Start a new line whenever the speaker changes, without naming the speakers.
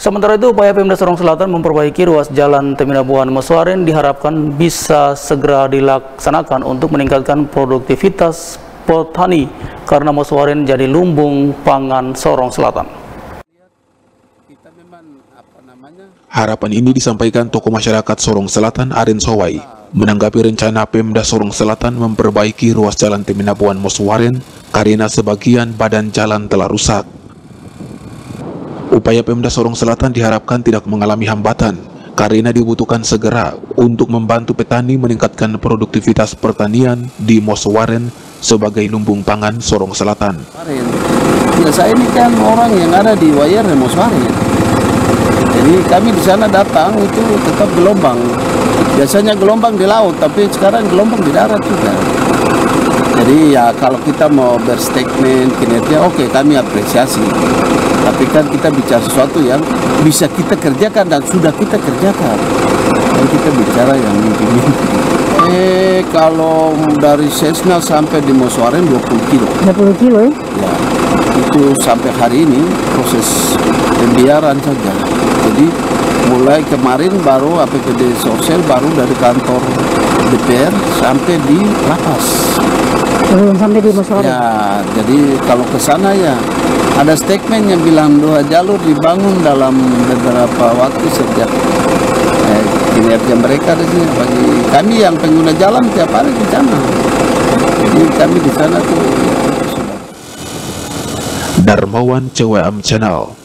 Sementara itu, upaya Pemda Sorong Selatan memperbaiki ruas jalan Teminabuan Mosuaren diharapkan bisa segera dilaksanakan untuk meningkatkan produktivitas petani karena Mosuaren jadi lumbung pangan Sorong Selatan.
Harapan ini disampaikan tokoh masyarakat Sorong Selatan Aren Sowai menanggapi rencana Pemda Sorong Selatan memperbaiki ruas jalan Teminabuan Mosuaren karena sebagian badan jalan telah rusak. Upaya Pemda Sorong Selatan diharapkan tidak mengalami hambatan karena dibutuhkan segera untuk membantu petani meningkatkan produktivitas pertanian di Mosuaren sebagai lumbung pangan Sorong Selatan.
Ya, saya ini kan orang yang ada di Wayer Mosuaren. Jadi kami di sana datang itu tetap gelombang. Biasanya gelombang di laut, tapi sekarang gelombang di darat juga. Jadi ya kalau kita mau berstatement kinerja, oke, kami apresiasi. Tapi kan kita bicara sesuatu yang bisa kita kerjakan dan sudah kita kerjakan. Dan kita bicara yang mimpi-mimpi. Kalau dari Sesna sampai di Mosuaren 20 kilo.
20 kilo ya?
Ya, itu sampai hari ini proses pembiaran saja. Jadi mulai kemarin baru APPD Sosial baru dari kantor DPR sampai di lapas.
Belum sampai di Mosuaren?
Ya, jadi kalau ke sana ya ada statement yang bilang 2 jalur dibangun dalam beberapa waktu sejak kinerja mereka di sini. Bagi kami yang pengguna jalan tiap hari di sana. Jadi kami di sana tuh.
Darmawan CWM Channel.